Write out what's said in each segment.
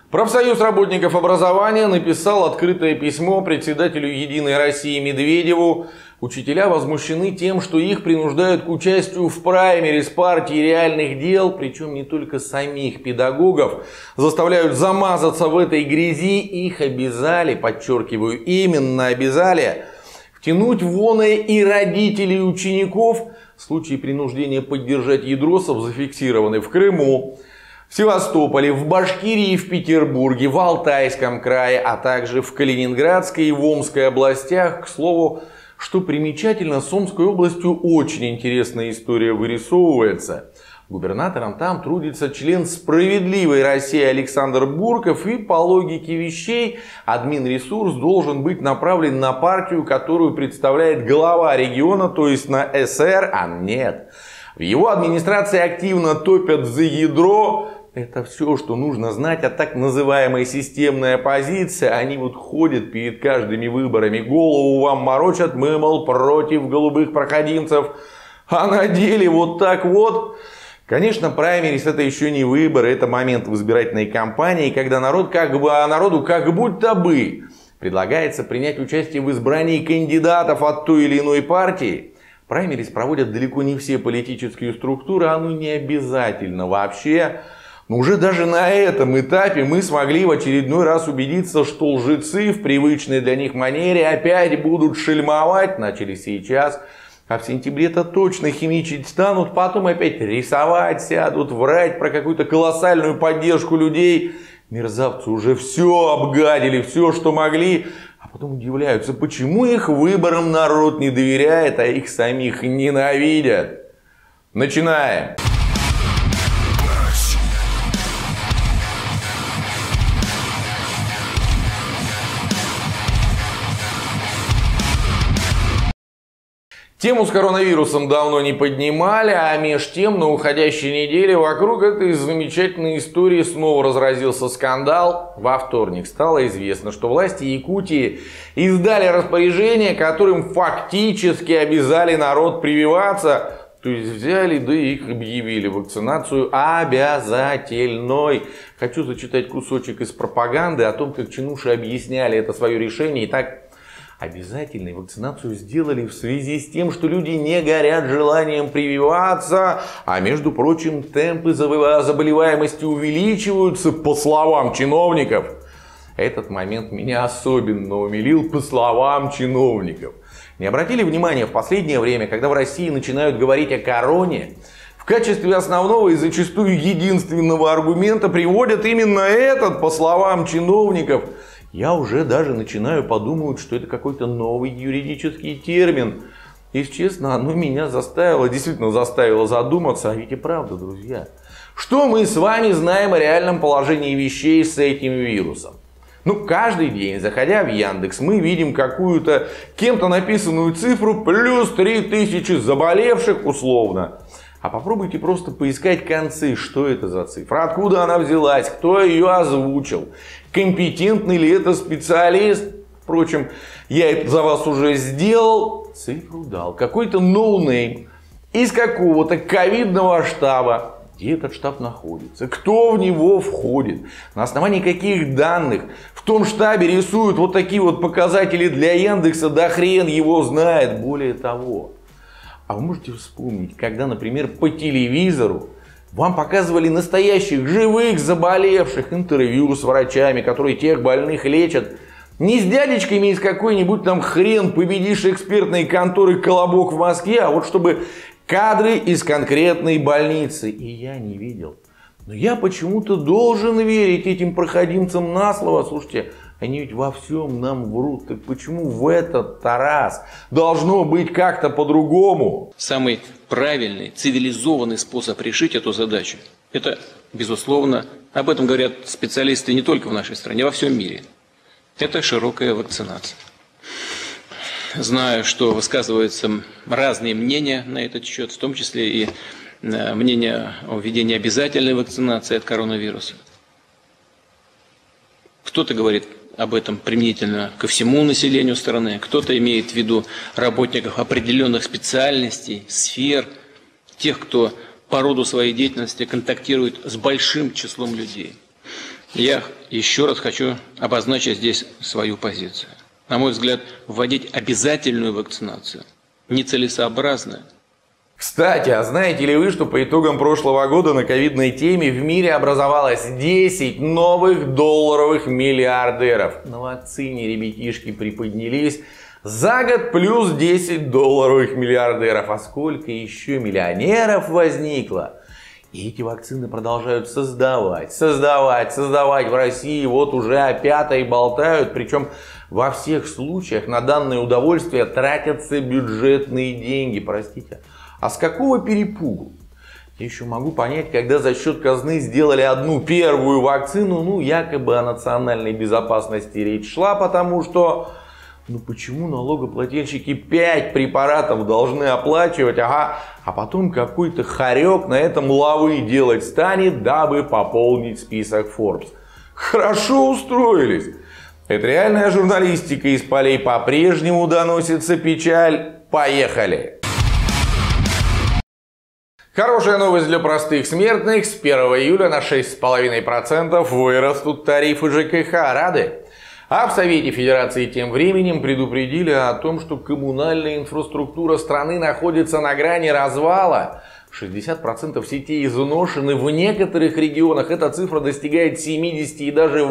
Профсоюз работников образования написал открытое письмо председателю «Единой России» Медведеву. Учителя возмущены тем, что их принуждают к участию в праймерис партии реальных дел, причем не только самих педагогов, заставляют замазаться в этой грязи. Их обязали, подчеркиваю, именно обязали, втянуть в оное и родителей учеников. Случаи принуждения поддержать ядросов зафиксированы в Крыму, в Севастополе, в Башкирии, в Петербурге, в Алтайском крае, а также в Калининградской и в Омской областях. К слову, что примечательно, с Омской областью очень интересная история вырисовывается. Губернатором там трудится член «Справедливой России» Александр Бурков, и по логике вещей админресурс должен быть направлен на партию, которую представляет глава региона, то есть на СР, а нет. В его администрации активно топят за ядро. Это все, что нужно знать о так называемой системной оппозиции. Они вот ходят перед каждыми выборами, голову вам морочат, мы, мол, против голубых проходимцев. А на деле вот так вот. Конечно, праймерис — это еще не выборы, это момент в избирательной кампании, когда народу как будто бы предлагается принять участие в избрании кандидатов от той или иной партии. Праймерис проводят далеко не все политические структуры, оно не обязательно вообще. Но уже даже на этом этапе мы смогли в очередной раз убедиться, что лжецы в привычной для них манере опять будут шельмовать, начали сейчас, а в сентябре-то точно химичить станут, потом опять рисовать сядут, врать про какую-то колоссальную поддержку людей. Мерзавцы уже все обгадили, все, что могли, а потом удивляются, почему их выборам народ не доверяет, а их самих ненавидят. Начинаем. Тему с коронавирусом давно не поднимали, а меж тем на уходящей неделе вокруг этой замечательной истории снова разразился скандал. Во вторник стало известно, что власти Якутии издали распоряжение, которым фактически обязали народ прививаться. То есть взяли, да и их объявили вакцинацию обязательной. Хочу зачитать кусочек из пропаганды о том, как чинуши объясняли это свое решение. Итак, обязательной вакцинацию сделали в связи с тем, что люди не горят желанием прививаться, а между прочим темпы заболеваемости увеличиваются, по словам чиновников. Этот момент меня особенно умилил, по словам чиновников. Не обратили внимания в последнее время, когда в России начинают говорить о короне, в качестве основного и зачастую единственного аргумента приводят именно этот, по словам чиновников. Я уже даже начинаю подумать, что это какой-то новый юридический термин. Если честно, оно меня действительно заставило задуматься. А ведь и правда, друзья. Что мы с вами знаем о реальном положении вещей с этим вирусом? Ну, каждый день, заходя в Яндекс, мы видим какую-то кем-то написанную цифру плюс 3000 заболевших условно. А попробуйте просто поискать концы, что это за цифра, откуда она взялась, кто ее озвучил, компетентный ли это специалист. Впрочем, я это за вас уже сделал, цифру дал. Какой-то ноунейм из какого-то ковидного штаба. Где этот штаб находится, кто в него входит, на основании каких данных. В том штабе рисуют вот такие вот показатели для Яндекса, да хрен его знает. Более того, а вы можете вспомнить, когда, например, по телевизору вам показывали настоящих, живых заболевших, интервью с врачами, которые тех больных лечат, не с дядечками из какой-нибудь там хрен победившей экспертной конторы «Колобок» в Москве, а вот чтобы кадры из конкретной больницы. И я не видел. Но я почему-то должен верить этим проходимцам на слово. Слушайте, они ведь во всем нам врут. Так почему в этот раз должно быть как-то по-другому? Самый правильный, цивилизованный способ решить эту задачу – это, безусловно, об этом говорят специалисты не только в нашей стране, а во всем мире. Это широкая вакцинация. Знаю, что высказываются разные мнения на этот счет, в том числе и мнение о введении обязательной вакцинации от коронавируса. Кто-то говорит об этом применительно ко всему населению страны, кто-то имеет в виду работников определенных специальностей, сфер, тех, кто по роду своей деятельности контактирует с большим числом людей. Я еще раз хочу обозначить здесь свою позицию. На мой взгляд, вводить обязательную вакцинацию нецелесообразно. Кстати, а знаете ли вы, что по итогам прошлого года на ковидной теме в мире образовалось 10 новых долларовых миллиардеров? На вакцине ребятишки приподнялись. За год плюс 10 долларовых миллиардеров. А сколько еще миллионеров возникло? И эти вакцины продолжают создавать в России. Вот уже о пятой болтают. Причем во всех случаях на данное удовольствие тратятся бюджетные деньги. Простите. А с какого перепугу? Я еще могу понять, когда за счет казны сделали одну первую вакцину, ну якобы о национальной безопасности речь шла, потому что, ну почему налогоплательщики 5 препаратов должны оплачивать, а потом какой-то хорек на этом лавы делать станет, дабы пополнить список Forbes. Хорошо устроились. Это реальная журналистика, из полей по-прежнему доносится печаль. Поехали! Хорошая новость для простых смертных. С 1 июля на 6,5% вырастут тарифы ЖКХ. Рады? А в Совете Федерации тем временем предупредили о том, что коммунальная инфраструктура страны находится на грани развала. 60% сетей изношены, в некоторых регионах эта цифра достигает 70 и даже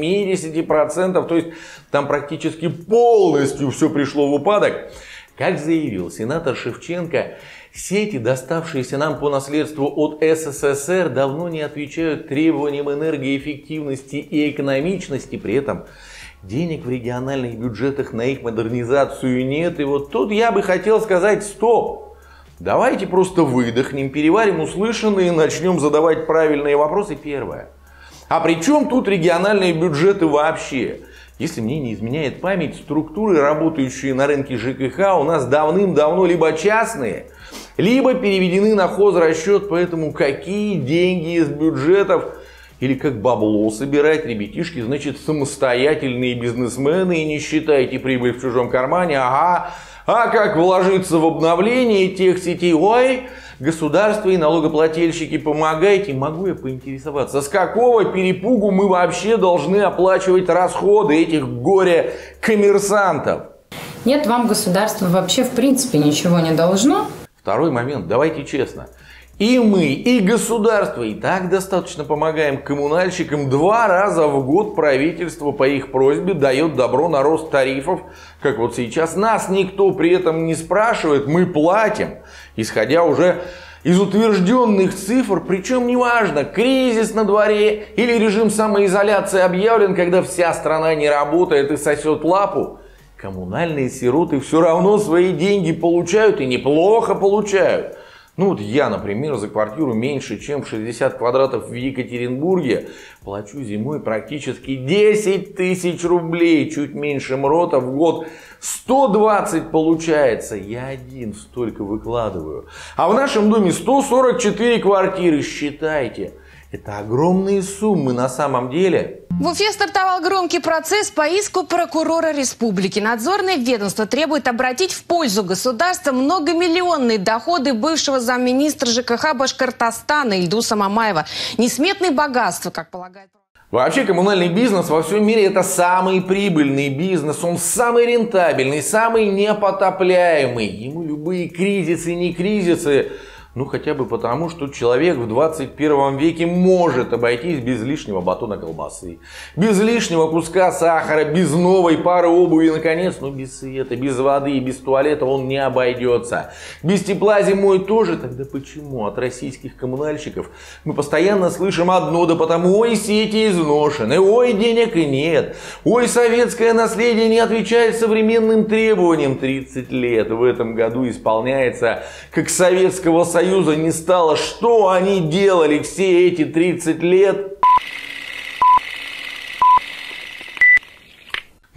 80%. То есть там практически полностью все пришло в упадок. Как заявил сенатор Шевченко, сети, доставшиеся нам по наследству от СССР, давно не отвечают требованиям энергоэффективности и экономичности. При этом денег в региональных бюджетах на их модернизацию нет. И вот тут я бы хотел сказать: стоп! Давайте просто выдохнем, переварим услышанное и начнем задавать правильные вопросы. Первое. А при чем тут региональные бюджеты вообще? Если мне не изменяет память, структуры, работающие на рынке ЖКХ, у нас давным-давно либо частные, либо переведены на хозрасчет. Поэтому какие деньги из бюджетов или как бабло собирать, ребятишки, значит, самостоятельные бизнесмены, и не считайте прибыль в чужом кармане. Ага. А как вложиться в обновление тех сетей? Ой, государство и налогоплательщики, помогайте. Могу я поинтересоваться, с какого перепугу мы вообще должны оплачивать расходы этих горе-коммерсантов? Нет, вам государство вообще в принципе ничего не должно. Второй момент, давайте честно. И мы, и государство и так достаточно помогаем коммунальщикам. 2 раза в год правительство по их просьбе дает добро на рост тарифов. Как вот сейчас. Нас никто при этом не спрашивает, мы платим, исходя уже из утвержденных цифр. Причем неважно, кризис на дворе или режим самоизоляции объявлен, когда вся страна не работает и сосет лапу. Коммунальные сироты все равно свои деньги получают, и неплохо получают. Ну вот я, например, за квартиру меньше, чем 60 квадратов в Екатеринбурге плачу зимой практически 10 тысяч рублей. Чуть меньше МРОТа в год 120 получается. Я один столько выкладываю. А в нашем доме 144 квартиры, считайте. Это огромные суммы на самом деле. В Уфе стартовал громкий процесс по иску прокурора республики. Надзорное ведомство требует обратить в пользу государства многомиллионные доходы бывшего замминистра ЖКХ Башкортостана Ильдуса Мамаева. Несметные богатства, как полагает. Вообще коммунальный бизнес во всем мире это самый прибыльный бизнес. Он самый рентабельный, самый непотопляемый. Ему любые кризисы, не кризисы. Ну, хотя бы потому, что человек в 21 веке может обойтись без лишнего батона колбасы, без лишнего куска сахара, без новой пары обуви и, наконец, ну, без света, без воды и без туалета он не обойдется. Без тепла зимой тоже. Тогда почему от российских коммунальщиков мы постоянно слышим одно: да потому, ой, сети изношены, ой, денег и нет, ой, советское наследие не отвечает современным требованиям. 30 лет в этом году исполняется, как Советского Союза не стало. Что они делали все эти 30 лет?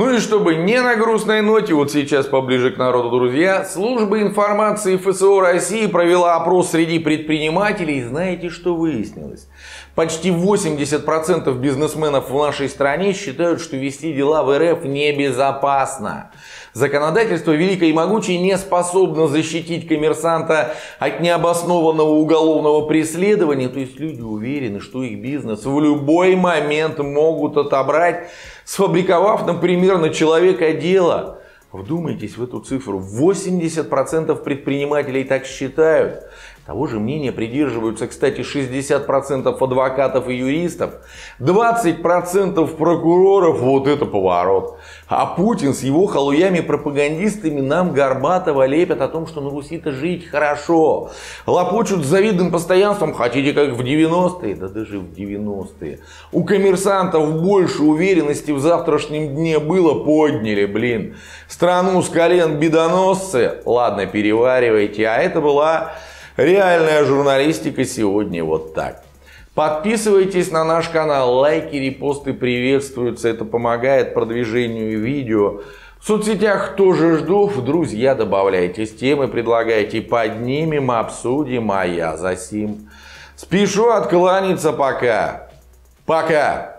Ну и чтобы не на грустной ноте, вот сейчас поближе к народу, друзья, служба информации ФСО России провела опрос среди предпринимателей. И знаете, что выяснилось? Почти 80% бизнесменов в нашей стране считают, что вести дела в РФ небезопасно. Законодательство великое и могучее не способно защитить коммерсанта от необоснованного уголовного преследования. То есть люди уверены, что их бизнес в любой момент могут отобрать, сфабриковав, например, на человека дело. Вдумайтесь в эту цифру. 80% предпринимателей так считают. Того же мнения придерживаются, кстати, 60% адвокатов и юристов, 20% прокуроров. Вот это поворот. А Путин с его халуями-пропагандистами нам горбатого лепят о том, что на Руси-то жить хорошо. Лопочут с завидным постоянством: хотите как в 90-е? Да даже в 90-е. У коммерсантов больше уверенности в завтрашнем дне было, подняли, блин. Страну с колен бедоносцы. Ладно, переваривайте. А это была реальная журналистика сегодня вот так. Подписывайтесь на наш канал, лайки, репосты приветствуются, это помогает продвижению видео. В соцсетях тоже жду, в друзья добавляйтесь, темы предлагайте, поднимем, обсудим, а я за сим спешу откланяться пока. Пока!